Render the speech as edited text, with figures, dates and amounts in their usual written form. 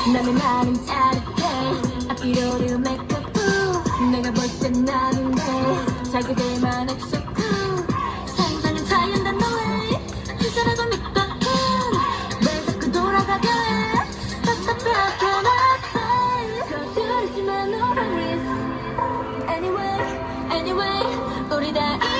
나는 나는 짜릿해 앞뒤로를 메이크업 내가 볼 땐 나는데 자기들만 액션쿠 상상은 자연단 너의 진짜라고 믿거든 왜 자꾸 돌아가게 답답하게 나 서두르지만 no worries Anyway 우리 다